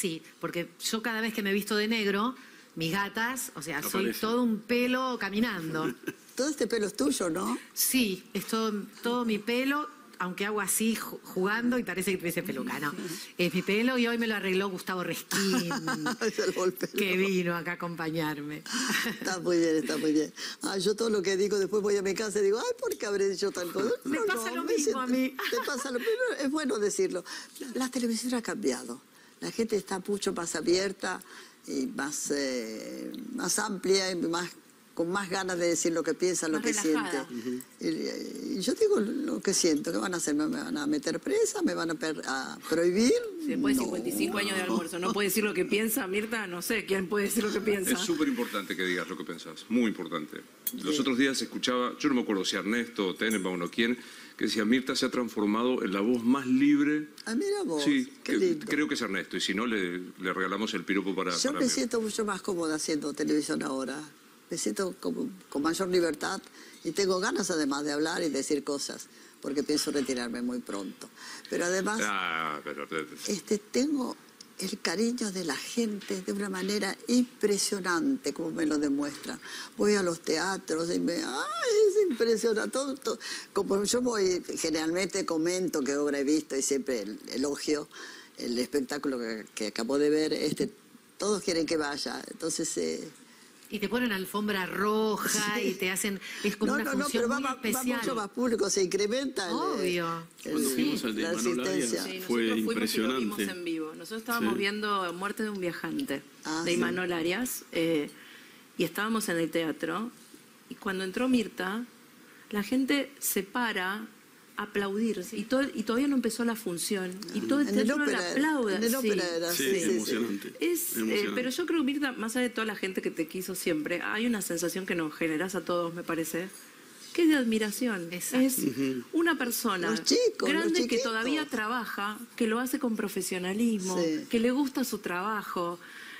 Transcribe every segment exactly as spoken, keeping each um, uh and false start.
sí, porque yo cada vez que me visto de negro, mis gatas, o sea, soy Aparece. todo un pelo caminando. Todo este pelo es tuyo, ¿no? Sí, es todo, todo mi pelo, aunque hago así ju- jugando y parece que tuviese peluca, no. Es mi pelo y hoy me lo arregló Gustavo Resquín, Es el golpe. que vino acá a acompañarme. Está muy bien, está muy bien. Ah, yo todo lo que digo, después voy a mi casa y digo, ay, ¿por qué habré dicho tal cosa? Me pasa lo me mismo a mí. Te pasa lo mismo, es bueno decirlo. La televisión ha cambiado. La gente está mucho más abierta y más, eh, más amplia y más, con más ganas de decir lo que piensa, lo Más que relajada. siente. Y, y yo digo lo que siento. ¿Qué van a hacer? ¿Me van a meter presa? ¿Me van a, per- a prohibir? Si después de No. cincuenta y cinco años de almuerzo no puede decir lo que piensa, Mirta, no sé quién puede decir lo que piensa. Es súper importante que digas lo que pensás, muy importante. Los otros días escuchaba, yo no me acuerdo si Ernesto o Tenenbaum o quién, que decía, Mirta se ha transformado en la voz más libre. Ah, mira vos, Sí, qué que- lindo. creo que es Ernesto, y si no, le, le regalamos el piropo para... Yo para me Mirta. siento mucho más cómoda haciendo televisión ahora. Me siento como, con mayor libertad y tengo ganas además de hablar y decir cosas, porque pienso retirarme muy pronto. Pero además, Ah, pero... este, tengo el cariño de la gente de una manera impresionante, como me lo demuestran. Voy a los teatros y me... ¡Ay, es impresionante! Todo, todo- como yo voy, generalmente comento qué obra he visto y siempre el- elogio el espectáculo que, que acabo de ver. Este, todos quieren que vaya, entonces... Eh, Y te ponen alfombra roja y te hacen... Es como no, una no, no, función pero va, muy va- va especial. mucho más público, se incrementa el, Obvio. el- Cuando sí, fuimos la al de asistencia. Manolo Sí, Fue nosotros fuimos y lo impresionante. vimos en vivo. Nosotros estábamos Sí. viendo Muerte de un viajante, Ah, de sí. Imanol Arias, eh, y estábamos en el teatro, y cuando entró Mirta, la gente se para a aplaudir, y, todo, y todavía no empezó la función, y todo el En el teatro la ópera, aplauda. en el sí. ópera era Sí, así, sí, sí. emocionante. Es, eh, emocionante. pero yo creo, Mirta, más allá de toda la gente que te quiso siempre, hay una sensación que nos generás a todos, me parece, que es de admiración. Exacto. Es una persona Los chicos, grande los que chiquitos. todavía trabaja, que lo hace con profesionalismo, Sí. que le gusta su trabajo.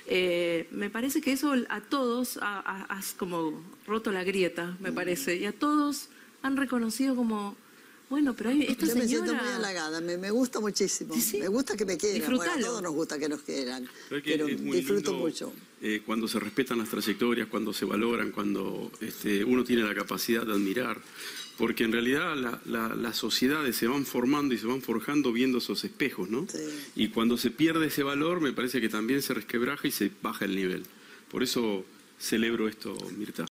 Eh, me parece que eso a todos ha, ha- has como roto la grieta, me parece, y a todos han reconocido como, bueno, pero hay esta Yo me señora... siento muy halagada, me, me gusta muchísimo. Sí, sí. Me gusta que me quieran. Bueno, a Disfrutalo. todos nos gusta que nos quieran. Pero es que Pero es muy disfruto lindo, mucho. eh, cuando se respetan las trayectorias, cuando se valoran, cuando este, uno tiene la capacidad de admirar, porque en realidad la- la- las sociedades se van formando y se van forjando viendo esos espejos, ¿no? Sí. Y cuando se pierde ese valor, me parece que también se resquebraja y se baja el nivel. Por eso celebro esto, Mirta.